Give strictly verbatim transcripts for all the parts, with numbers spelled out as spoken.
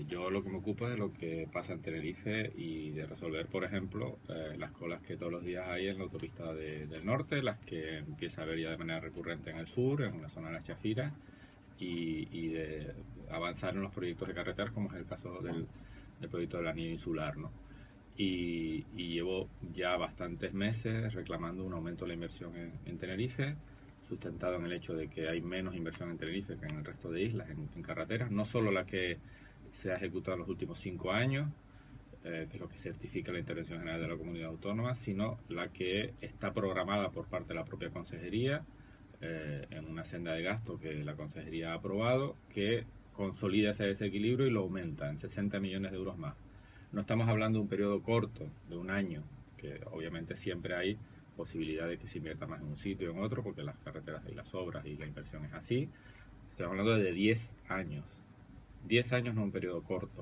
yo lo que me ocupo es de lo que pasa en Tenerife y de resolver, por ejemplo, eh, las colas que todos los días hay en la autopista de- del norte, las que empieza a haber ya de manera recurrente en el sur, en la zona de las Chafiras, y, y de avanzar en los proyectos de carreteras, como es el caso del, del proyecto del anillo insular, ¿no? Y, y llevo ya bastantes meses reclamando un aumento de la inversión en, en Tenerife, sustentado en el hecho de que hay menos inversión en Tenerife que en el resto de islas en, en carreteras, no solo la que se ha ejecutado en los últimos cinco años, eh, que es lo que certifica la Intervención General de la Comunidad Autónoma, sino la que está programada por parte de la propia Consejería, eh, en una senda de gasto que la Consejería ha aprobado, que consolida ese desequilibrio y lo aumenta en sesenta millones de euros más. No estamos hablando de un periodo corto, de un año, que obviamente siempre hay posibilidad de que se invierta más en un sitio o en otro, porque las carreteras y las obras y la inversión es así. Estamos hablando de diez años. diez años no es un periodo corto.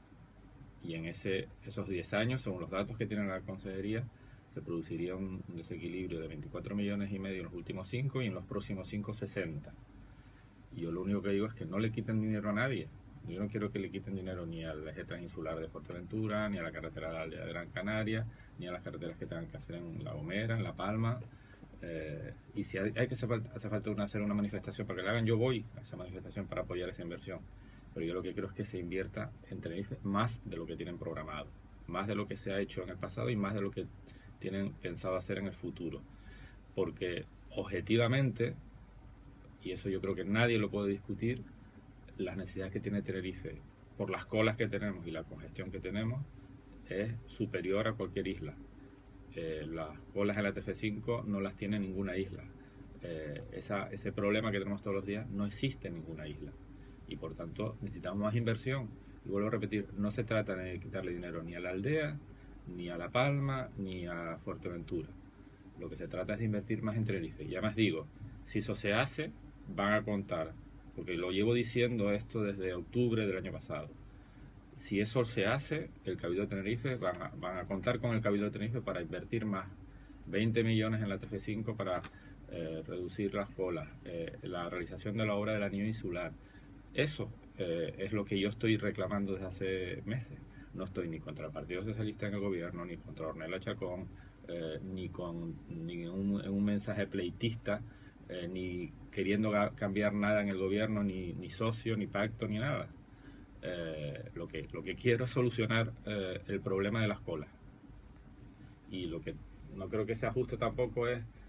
Y en ese, esos diez años, según los datos que tiene la Consejería, se produciría un, un desequilibrio de veinticuatro millones y medio en los últimos cinco y en los próximos cinco sesenta. Y yo lo único que digo es que no le quiten dinero a nadie. Yo no quiero que le quiten dinero ni al eje transinsular de Fuerteventura, ni a la carretera de la aldea de Gran Canaria, ni a las carreteras que tengan que hacer en La Gomera, en La Palma. Eh, y si hay, hay que hacer, hace falta una, hacer una manifestación para que la hagan, yo voy a esa manifestación para apoyar esa inversión. Pero yo lo que quiero es que se invierta en Tenerife más de lo que tienen programado, más de lo que se ha hecho en el pasado y más de lo que tienen pensado hacer en el futuro. Porque objetivamente, y eso yo creo que nadie lo puede discutir, las necesidades que tiene Tenerife por las colas que tenemos y la congestión que tenemos es superior a cualquier isla. Eh, las colas en la T F cinco no las tiene ninguna isla. Eh, esa, ese problema que tenemos todos los días no existe en ninguna isla. Y por tanto necesitamos más inversión. Y vuelvo a repetir, no se trata de quitarle dinero ni a la aldea, ni a La Palma, ni a Fuerteventura. Lo que se trata es de invertir más en Tenerife. Y además digo, si eso se hace, van a contar, porque lo llevo diciendo esto desde octubre del año pasado. Si eso se hace, el Cabildo de Tenerife van a, van a contar con el Cabildo de Tenerife para invertir más. veinte millones en la T F cinco para eh, reducir las colas, eh, la realización de la obra del anillo insular. Eso eh, es lo que yo estoy reclamando desde hace meses. No estoy ni contra el Partido Socialista en el gobierno, ni contra Ornella Chacón, eh, ni con ni un, un mensaje pleitista, eh, ni queriendo cambiar nada en el gobierno, ni, ni socio, ni pacto, ni nada. Eh, lo, que, lo que quiero es solucionar eh, el problema de las colas. Y lo que no creo que sea justo tampoco es